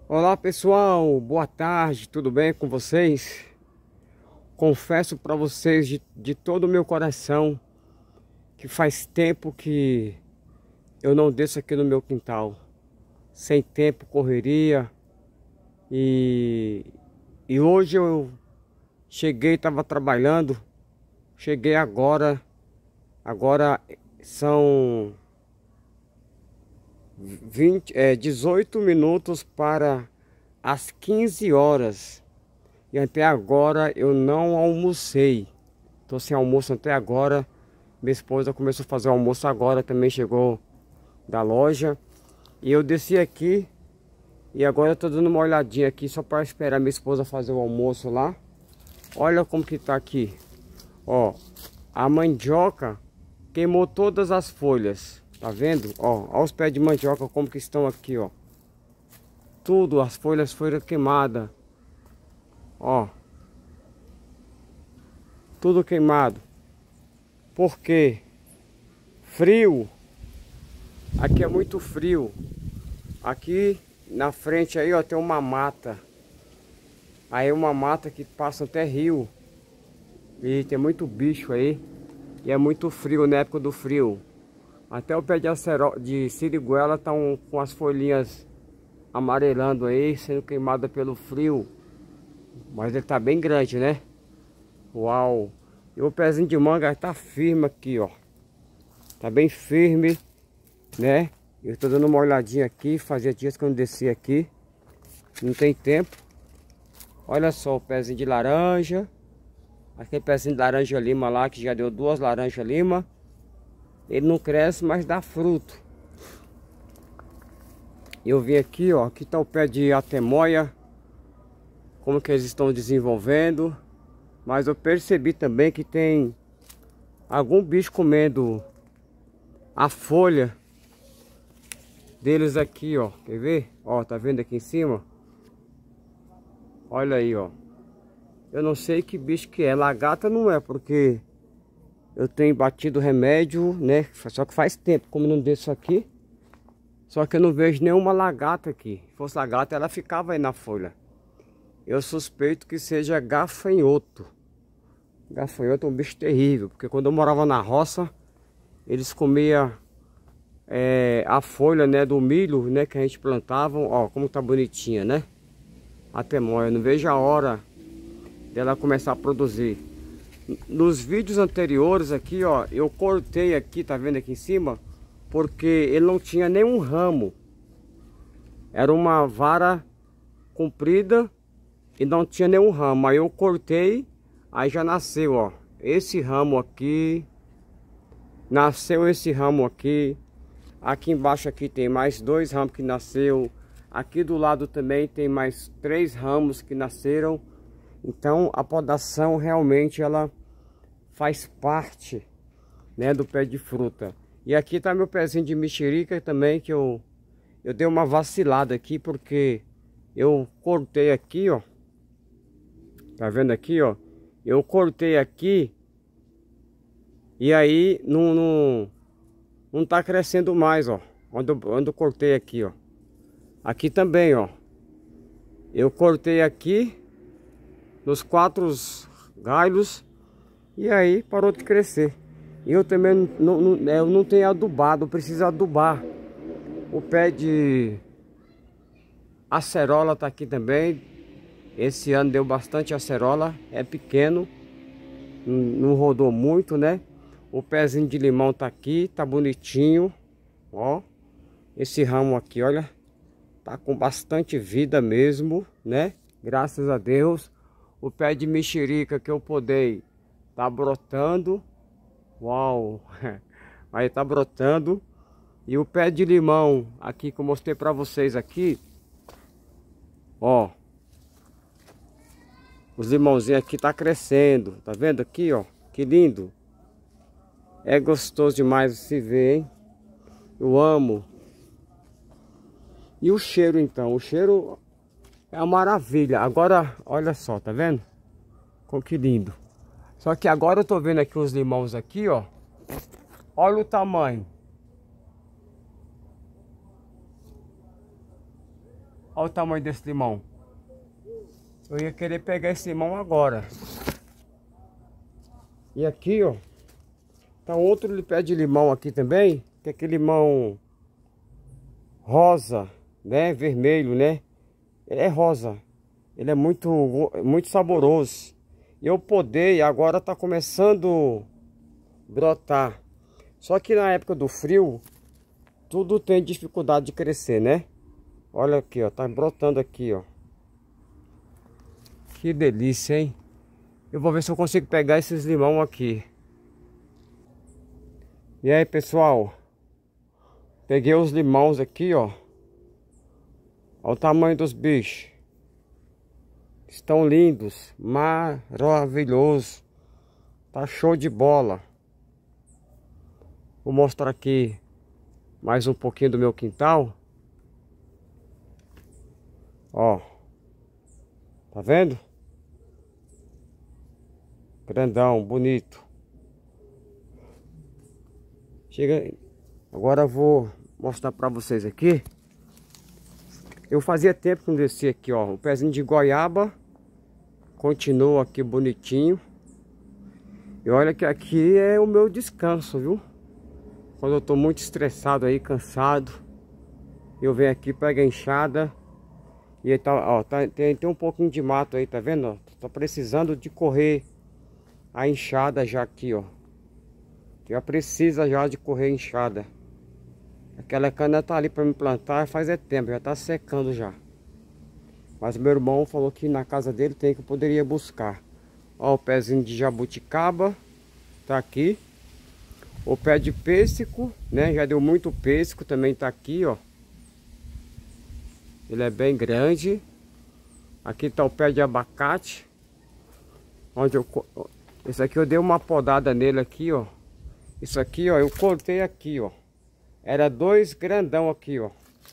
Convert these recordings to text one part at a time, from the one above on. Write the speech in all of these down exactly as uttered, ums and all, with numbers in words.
Olá pessoal, boa tarde, tudo bem com vocês? Confesso para vocês de, de todo o meu coração que faz tempo que eu não desço aqui no meu quintal. Sem tempo, correria. E, e hoje eu cheguei, estava trabalhando, cheguei agora, agora são vinte, é, dezoito minutos para as quinze horas. E até agora eu não almocei. Tô sem almoço até agora. Minha esposa começou a fazer o almoço agora, também chegou da loja. E eu desci aqui e agora eu tô dando uma olhadinha aqui só para esperar minha esposa fazer o almoço lá. Olha como que tá aqui. Ó, a mandioca queimou todas as folhas. Tá vendo? Ó, olha os pés de mandioca como que estão aqui, ó. Tudo, as folhas foram queimadas. Ó. Tudo queimado. Por quê? Frio. Aqui é muito frio. Aqui na frente aí, ó, tem uma mata. Aí uma mata que passa até rio. E tem muito bicho aí. E é muito frio na época do frio. Até o pé de, acero... de siriguela tá um... com as folhinhas amarelando aí, sendo queimada pelo frio. Mas ele tá bem grande, né? Uau! E o pezinho de manga tá firme aqui, ó. Tá bem firme, né? Eu tô dando uma olhadinha aqui. Fazia dias que eu não desci aqui. Não tem tempo. Olha só o pezinho de laranja. Aquele pezinho de laranja lima lá, que já deu duas laranjas lima. Ele não cresce, mas dá fruto. Eu vim aqui, ó. Aqui tá o pé de atemoia. Como que eles estão desenvolvendo. Mas eu percebi também que tem algum bicho comendo a folha deles aqui, ó. Quer ver? Ó, tá vendo aqui em cima? Olha aí, ó. Eu não sei que bicho que é. Lagarta não é, porque eu tenho batido remédio, né? Só que faz tempo, como não desço aqui. Só que eu não vejo nenhuma lagarta aqui. Se fosse lagarta, ela ficava aí na folha. Eu suspeito que seja gafanhoto. Gafanhoto é um bicho terrível, porque quando eu morava na roça, eles comiam é, a folha, né, do milho, né, que a gente plantava. Ó, como tá bonitinha, né? A temoia. Eu não vejo a hora dela começar a produzir. Nos vídeos anteriores aqui, ó, eu cortei aqui, tá vendo aqui em cima? Porque ele não tinha nenhum ramo. Era uma vara comprida e não tinha nenhum ramo. Aí eu cortei, aí já nasceu, ó. Esse ramo aqui. Nasceu esse ramo aqui. Aqui embaixo aqui tem mais dois ramos que nasceu. Aqui do lado também tem mais três ramos que nasceram. Então a podação realmente ela faz parte, né, do pé de fruta. E aqui tá meu pezinho de mexerica também, que eu eu dei uma vacilada aqui porque eu cortei aqui, ó. Tá vendo aqui, ó? Eu cortei aqui e aí não, não, não tá crescendo mais, ó. Onde eu, onde eu cortei aqui, ó. Aqui também, ó. Eu cortei aqui nos quatro galhos e aí parou de crescer. Eu também não, não, eu não tenho adubado, eu preciso adubar. O pé de acerola tá aqui também. Esse ano deu bastante acerola, é pequeno, não, não rodou muito, né? O pezinho de limão tá aqui, tá bonitinho, ó. Esse ramo aqui, olha, tá com bastante vida mesmo, né? Graças a Deus. O pé de mexerica que eu podei tá brotando. Uau! Aí tá brotando. E o pé de limão aqui que eu mostrei pra vocês aqui, ó. Os limãozinhos aqui tá crescendo. Tá vendo aqui, ó? Que lindo. É gostoso demais de se ver, hein? Eu amo. E o cheiro então? O cheiro é uma maravilha. Agora, olha só, tá vendo? Como que lindo. Só que agora eu tô vendo aqui os limões aqui, ó. Olha o tamanho. Olha o tamanho desse limão. Eu ia querer pegar esse limão agora. E aqui, ó, tá outro pé de limão aqui também, que é aquele limão rosa, né, vermelho, né? Ele é rosa. Ele é muito, muito saboroso. Eu podei, agora tá começando a brotar. Só que na época do frio, tudo tem dificuldade de crescer, né? Olha aqui, ó, tá brotando aqui, ó. Que delícia, hein? Eu vou ver se eu consigo pegar esses limão aqui. E aí, pessoal? Peguei os limões aqui, ó. Olha o tamanho dos bichos. Estão lindos, maravilhoso. Tá show de bola. Vou mostrar aqui mais um pouquinho do meu quintal. Ó. Tá vendo? Grandão, bonito. Chega. Agora eu vou mostrar pra vocês aqui. Eu fazia tempo que não descia aqui, ó. O pezinho de goiaba continua aqui bonitinho. E olha que aqui é o meu descanso, viu? Quando eu tô muito estressado aí, cansado, eu venho aqui, pego a enxada. E aí tá, ó, tá, tem, tem um pouquinho de mato aí, tá vendo? Ó? Tô precisando de correr a enxada já aqui, ó. Já precisa já de correr a enxada. Aquela cana tá ali para me plantar faz é tempo, já tá secando já. Mas meu irmão falou que na casa dele tem que eu poderia buscar. Ó, o pezinho de jabuticaba tá aqui. O pé de pêssego, né? Já deu muito pêssego, também tá aqui, ó. Ele é bem grande. Aqui tá o pé de abacate. Onde eu... Esse aqui eu dei uma podada nele aqui, ó. Isso aqui, ó, eu cortei aqui, ó. Era dois grandão aqui, ó.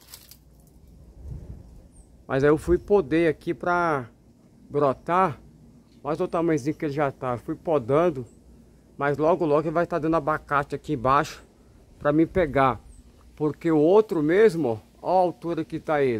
Mas aí eu fui podei aqui pra brotar. Mas o tamanhozinho que ele já tá. Eu fui podando. Mas logo, logo ele vai estar dando abacate aqui embaixo pra mim pegar. Porque o outro mesmo, ó, ó a altura que tá ele.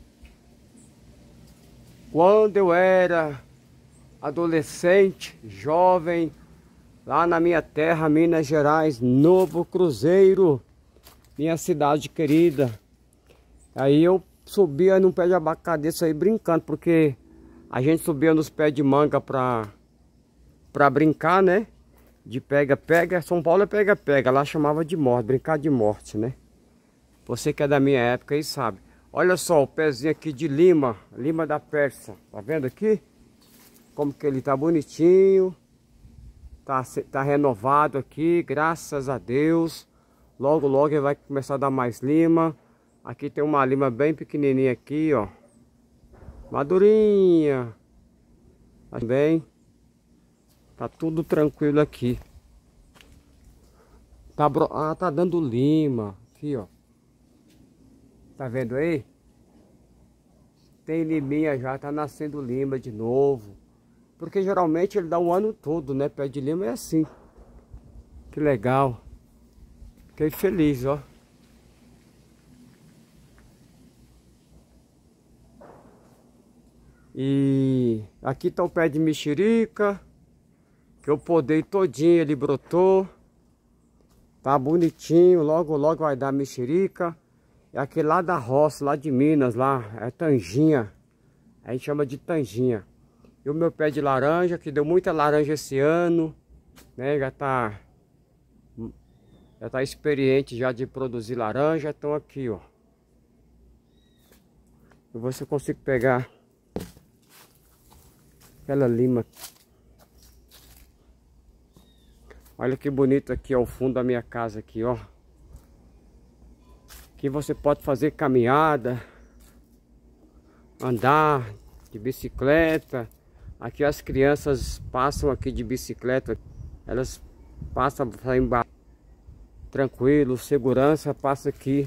Quando eu era adolescente, jovem, lá na minha terra, Minas Gerais, Novo Cruzeiro, minha cidade querida. Aí eu subia num pé de abacate desse aí brincando, porque a gente subia nos pés de manga pra, pra brincar, né? De pega-pega. São Paulo é pega-pega, lá chamava de morte, brincar de morte, né? Você que é da minha época aí sabe. Olha só o pezinho aqui de lima, lima da Pérsia. Tá vendo aqui? Como que ele tá bonitinho. Tá, tá renovado aqui, graças a Deus. Logo, logo ele vai começar a dar mais lima. Aqui tem uma lima bem pequenininha aqui, ó. Madurinha. Também. Tá tudo tranquilo aqui. Tá, bro... ah, tá dando lima. Aqui, ó. Tá vendo aí? Tem liminha já, tá nascendo lima de novo. Porque geralmente ele dá o ano todo, né? Pé de lima é assim. Que legal. Fiquei feliz, ó. E aqui tá o pé de mexerica. Que eu podei todinho, ele brotou. Tá bonitinho, logo logo vai dar mexerica. É aquele lá da roça, lá de Minas, lá, é tanjinha. A gente chama de tanjinha. E o meu pé de laranja, que deu muita laranja esse ano, né? Já tá, já tá experiente já de produzir laranja. Então aqui, ó. Eu vou ver se eu consigo pegar aquela lima. Olha que bonito aqui, ó, o fundo da minha casa aqui, ó. Aqui você pode fazer caminhada, andar de bicicleta. Aqui as crianças passam aqui de bicicleta, elas passam para embaixo, tranquilo, segurança, passa aqui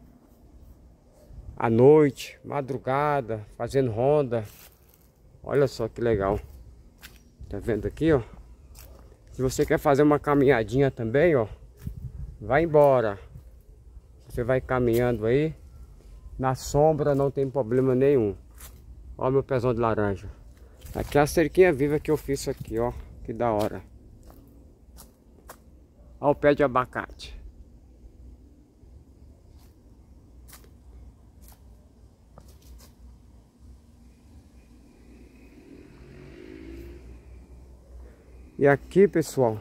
à noite, madrugada, fazendo ronda. Olha só que legal. Tá vendo aqui, ó? Se você quer fazer uma caminhadinha também, ó, vai embora. Você vai caminhando aí na sombra, não tem problema nenhum. Ó meu pezão de laranja. Aqui é a cerquinha viva que eu fiz isso aqui, ó. Que da hora. Ó o pé de abacate. E aqui, pessoal,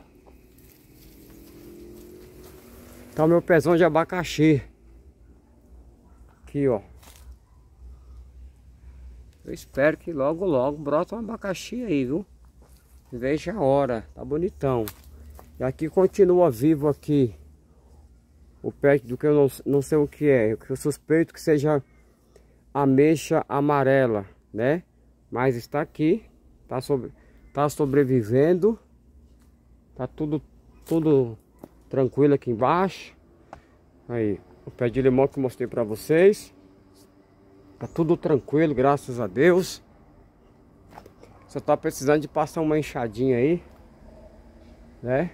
tá o meu pezão de abacaxi. Aqui, ó. Eu espero que logo, logo brota um abacaxi aí, viu? Veja a hora, tá bonitão. E aqui continua vivo aqui o pé do que eu não, não sei o que é. Eu suspeito que seja ameixa amarela, né? Mas está aqui, tá, sobre, tá sobrevivendo. Tá tudo, tudo tranquilo aqui embaixo. Aí, o pé de limão que eu mostrei pra vocês. Tá tudo tranquilo, graças a Deus. Só tá precisando de passar uma enxadinha aí, né?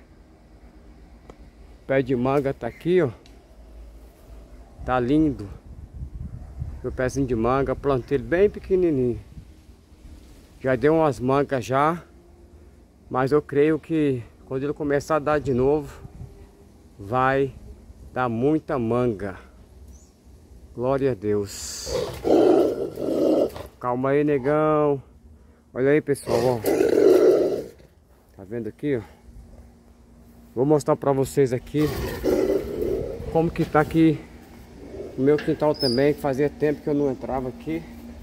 O pé de manga tá aqui, ó. Tá lindo. Meu pezinho de manga, plantei ele bem pequenininho. Já deu umas mangas já. Mas eu creio que quando ele começar a dar de novo, vai dar muita manga. Glória a Deus. Calma aí, negão. Olha aí, pessoal, ó. Tá vendo aqui, ó? Vou mostrar pra vocês aqui como que tá aqui o meu quintal também, que fazia tempo que eu não entrava aqui.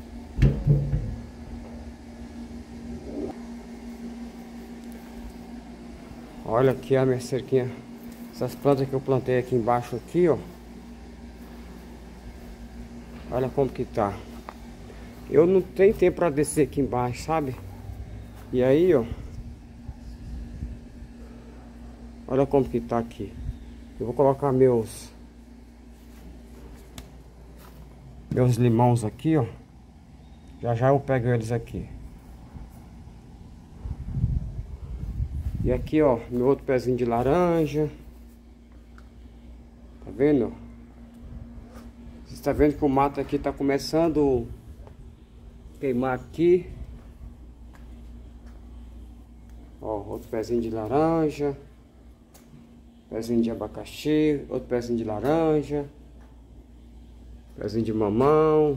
Olha aqui a minha cerquinha. Essas plantas que eu plantei aqui embaixo aqui, ó. Olha como que tá. Eu não tenho tempo para descer aqui embaixo, sabe? E aí, ó. Olha como que tá aqui. Eu vou colocar meus meus limões aqui, ó. Já já eu pego eles aqui. E aqui, ó, meu outro pezinho de laranja. Tá vendo? Você está vendo que o mato aqui tá começando a queimar aqui. Ó, outro pezinho de laranja. Pezinho de abacaxi. Outro pezinho de laranja. Pezinho de mamão.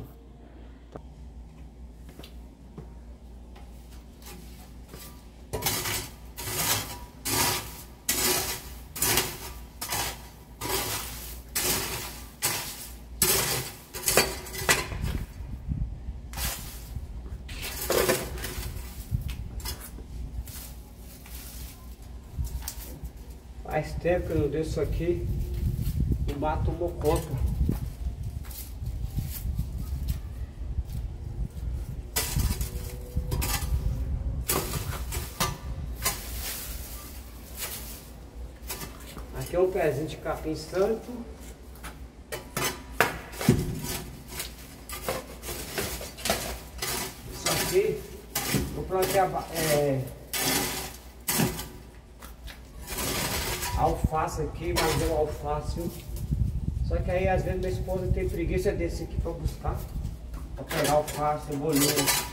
Faz tempo que eu não desço aqui. O mato tomou conta. Aqui é um pezinho de capim santo. Isso aqui eu plantei é, alface aqui, mas deu alface. Só que aí às vezes minha esposa tem preguiça desse aqui para buscar. Para pegar alface, cebolinha.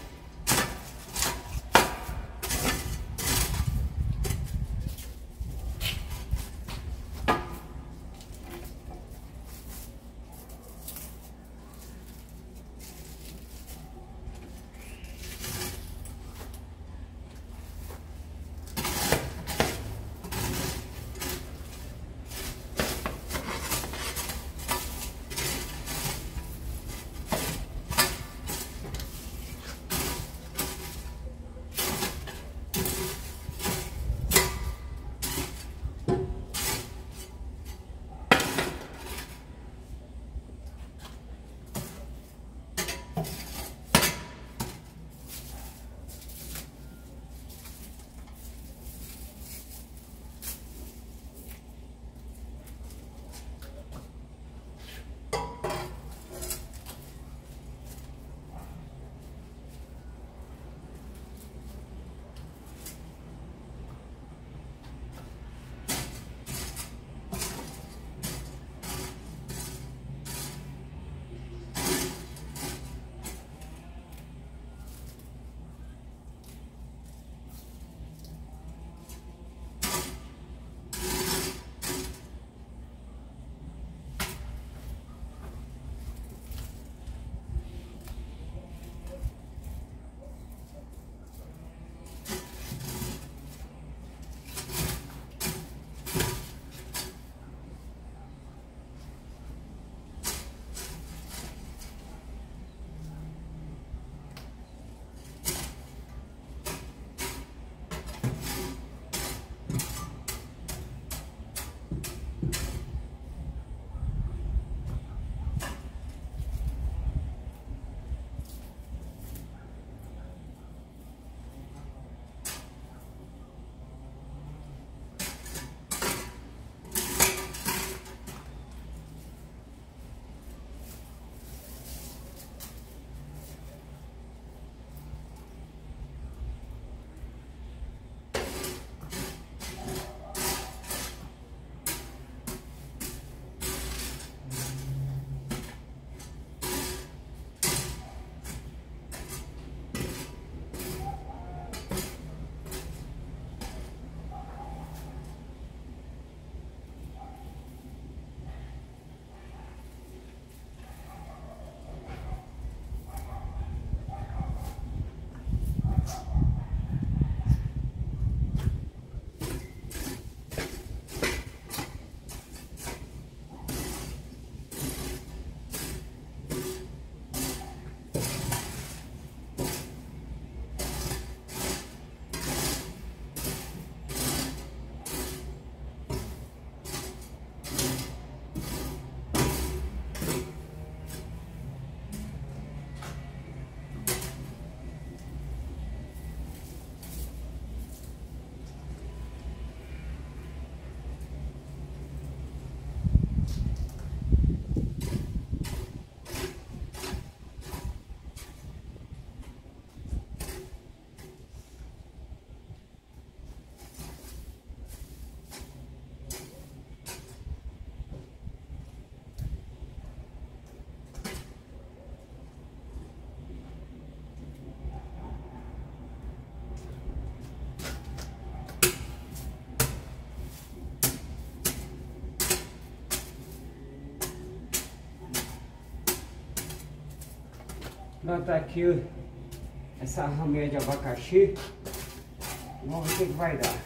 Plantar aqui essa raminha de abacaxi. Vamos ver o que vai dar.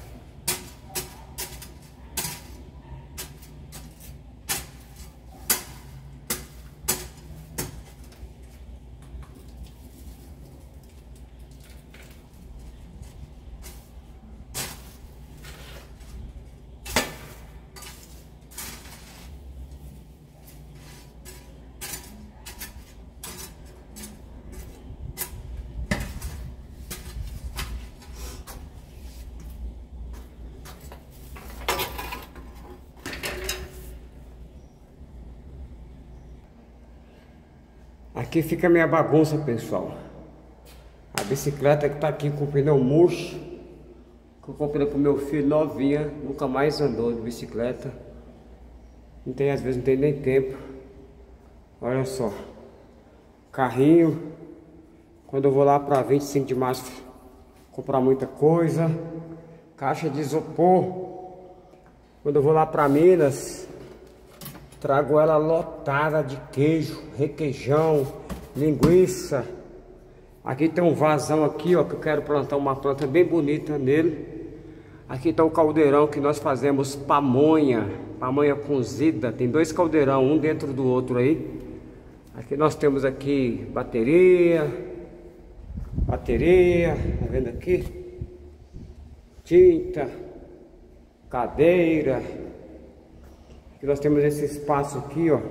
Aqui fica a minha bagunça, pessoal. A bicicleta que tá aqui com o pneu murcho, que eu comprei pro meu filho novinha, nunca mais andou de bicicleta. Não tem, às vezes não tem nem tempo. Olha só. Carrinho. Quando eu vou lá para vinte e cinco de março comprar muita coisa. Caixa de isopor. Quando eu vou lá para Minas, trago ela lotada de queijo, requeijão, linguiça. Aqui tem um vazão aqui, ó, que eu quero plantar uma planta bem bonita nele. Aqui está o caldeirão que nós fazemos pamonha, pamonha cozida. Tem dois caldeirão, um dentro do outro aí. Aqui nós temos aqui bateria, bateria, tá vendo aqui? Tinta, cadeira. Aqui nós temos esse espaço aqui, ó,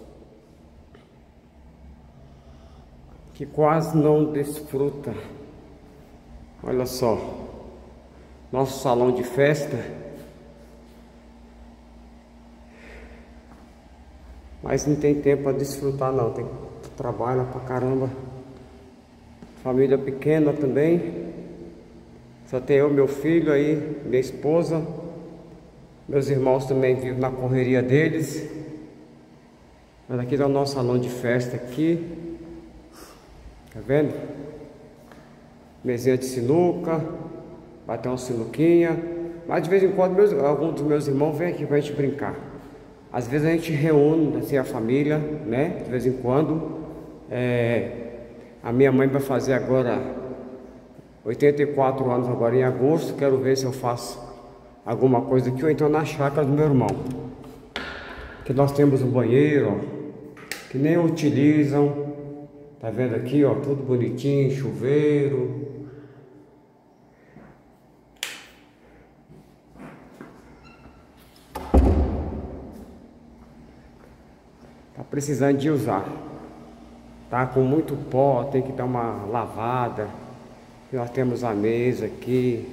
que quase não desfruta. Olha só, nosso salão de festa. Mas não tem tempo para desfrutar não, tem trabalho pra caramba. Família pequena também. Só tem eu, meu filho aí, minha esposa. Meus irmãos também vivem na correria deles. Mas aqui é o nosso salão de festa aqui. Tá vendo? Mesinha de sinuca. Vai ter uma sinuquinha. Mas de vez em quando meus, alguns dos meus irmãos vêm aqui pra gente brincar. Às vezes a gente reúne assim a família, né? De vez em quando. É, a minha mãe vai fazer agora oitenta e quatro anos agora em agosto. Quero ver se eu faço alguma coisa aqui, ou então na chácara do meu irmão. Aqui nós temos um banheiro, ó, que nem utilizam. Tá vendo aqui, ó, tudo bonitinho, chuveiro. Tá precisando de usar. Tá com muito pó, tem que dar uma lavada. Aqui nós temos a mesa aqui.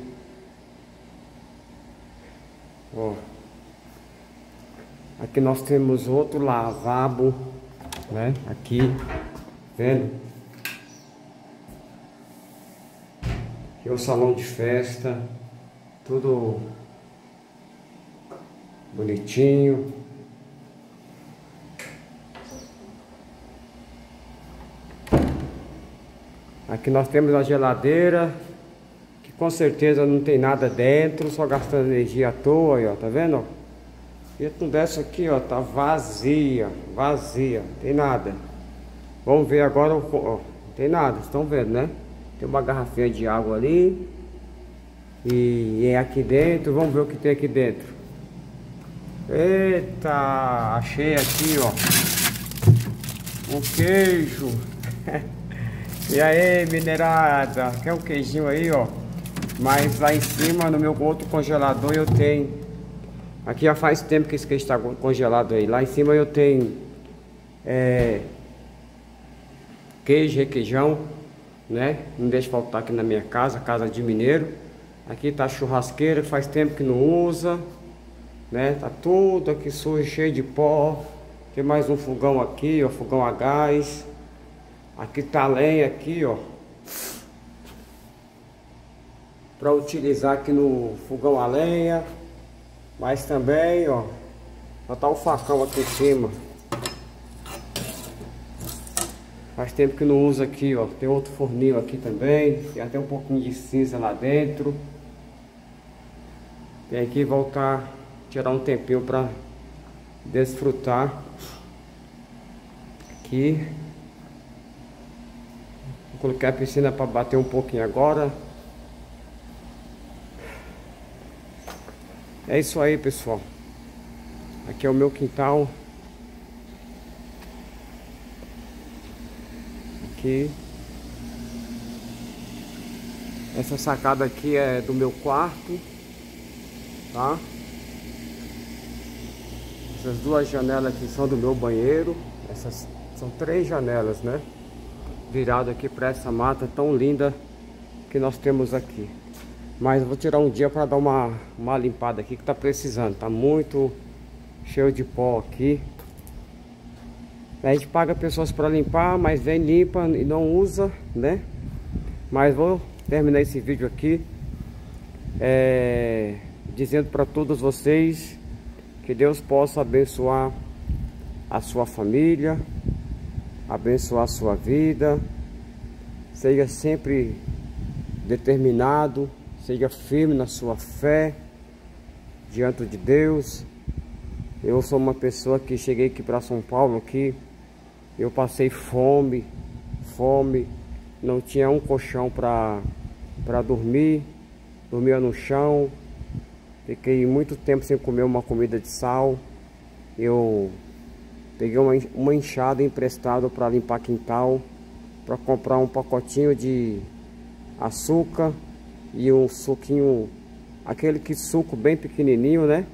Ó, aqui nós temos outro lavabo, né? Aqui, vendo? Aqui é o salão de festa, tudo bonitinho. Aqui nós temos a geladeira, que com certeza não tem nada dentro, só gastando energia à toa, aí, ó, tá vendo? E tudo dessa aqui, ó, tá vazia, vazia, não tem nada. Vamos ver agora, ó, não tem nada, vocês estão vendo, né? Tem uma garrafinha de água ali. E é aqui dentro, vamos ver o que tem aqui dentro. Eita, achei aqui, ó, um queijo. E aí, minerada, quer um queijinho aí, ó? Mas lá em cima, no meu outro congelador, eu tenho. Aqui já faz tempo que esse queijo está congelado aí. Lá em cima eu tenho é, queijo, requeijão, né? Não deixa faltar aqui na minha casa, casa de mineiro. Aqui tá a churrasqueira, faz tempo que não usa, né? Tá tudo aqui sujo, cheio de pó. Tem mais um fogão aqui, ó, fogão a gás. Aqui tá a lenha aqui, ó, para utilizar aqui no fogão a lenha. Mas também, ó, só tá o facão aqui em cima. Faz tempo que não usa aqui, ó. Tem outro forninho aqui também. Tem até um pouquinho de cinza lá dentro. Tem que voltar, tirar um tempinho para desfrutar aqui. Coloquei a piscina para bater um pouquinho agora. É isso aí, pessoal. Aqui é o meu quintal. Aqui. Essa sacada aqui é do meu quarto, tá? Essas duas janelas aqui são do meu banheiro. Essas são três janelas, né? Virado aqui para essa mata tão linda que nós temos aqui. Mas eu vou tirar um dia para dar uma, uma limpada aqui que tá precisando. Tá muito cheio de pó aqui. A gente paga pessoas para limpar, mas vem, limpa e não usa, né? Mas vou terminar esse vídeo aqui é, dizendo para todos vocês que Deus possa abençoar a sua família, abençoar a sua vida. Seja sempre determinado, seja firme na sua fé diante de Deus. Eu sou uma pessoa que cheguei aqui para São Paulo aqui, eu passei fome, fome, não tinha um colchão para para dormir, dormia no chão, fiquei muito tempo sem comer uma comida de sal. Eu peguei uma, uma enxada emprestada para limpar quintal, para comprar um pacotinho de açúcar e um suquinho, aquele que suco bem pequenininho, né?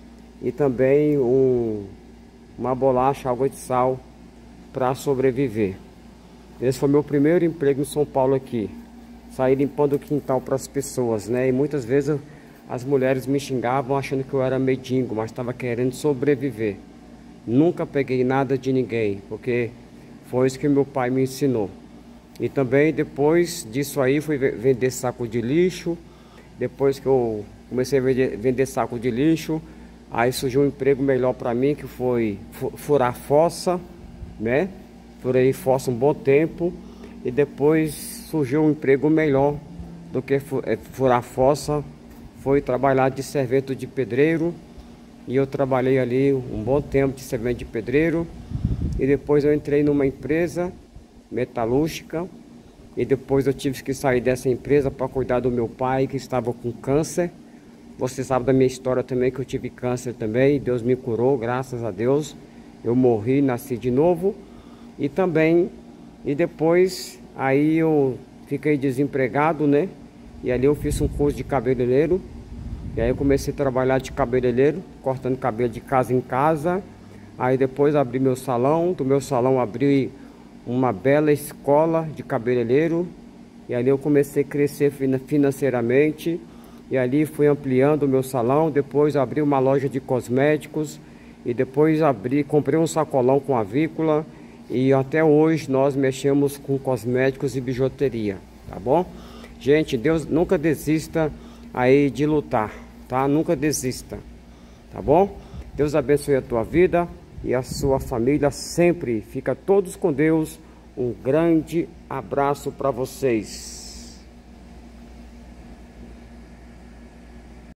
E também um, uma bolacha, água de sal para sobreviver. Esse foi meu primeiro emprego em São Paulo aqui, sair limpando o quintal para as pessoas, né? E muitas vezes as mulheres me xingavam achando que eu era mendigo, mas estava querendo sobreviver. Nunca peguei nada de ninguém, porque foi isso que meu pai me ensinou. E também depois disso aí fui vender saco de lixo. Depois que eu comecei a vender, vender saco de lixo, aí surgiu um emprego melhor para mim, que foi furar fossa, né? Furei fossa um bom tempo. E depois surgiu um emprego melhor do que furar fossa, foi trabalhar de servente de pedreiro. E eu trabalhei ali um bom tempo de servente de pedreiro. E depois eu entrei numa empresa metalúrgica. E depois eu tive que sair dessa empresa para cuidar do meu pai, que estava com câncer. Você sabe da minha história também, que eu tive câncer também. Deus me curou, graças a Deus. Eu morri, nasci de novo. E também, e depois, aí eu fiquei desempregado, né? E ali eu fiz um curso de cabeleireiro. E aí eu comecei a trabalhar de cabeleireiro, cortando cabelo de casa em casa. Aí depois abri meu salão, do meu salão abri uma bela escola de cabeleireiro. E ali eu comecei a crescer financeiramente. E ali fui ampliando o meu salão. Depois abri uma loja de cosméticos. E depois abri, comprei um sacolão com avícola. E até hoje nós mexemos com cosméticos e bijuteria, tá bom? Gente, Deus nunca desista aí de lutar, tá? Nunca desista, tá bom? Deus abençoe a tua vida e a sua família sempre. Fica todos com Deus. Um grande abraço para vocês.